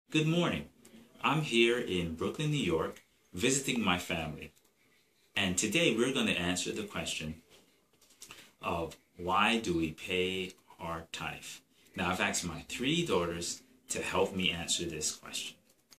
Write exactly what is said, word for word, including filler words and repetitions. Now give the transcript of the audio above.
Good morning. I'm here in Brooklyn, New York, visiting my family. And today we're going to answer the question of why do we pay our tithe? Now, I've asked my three daughters to help me answer this question.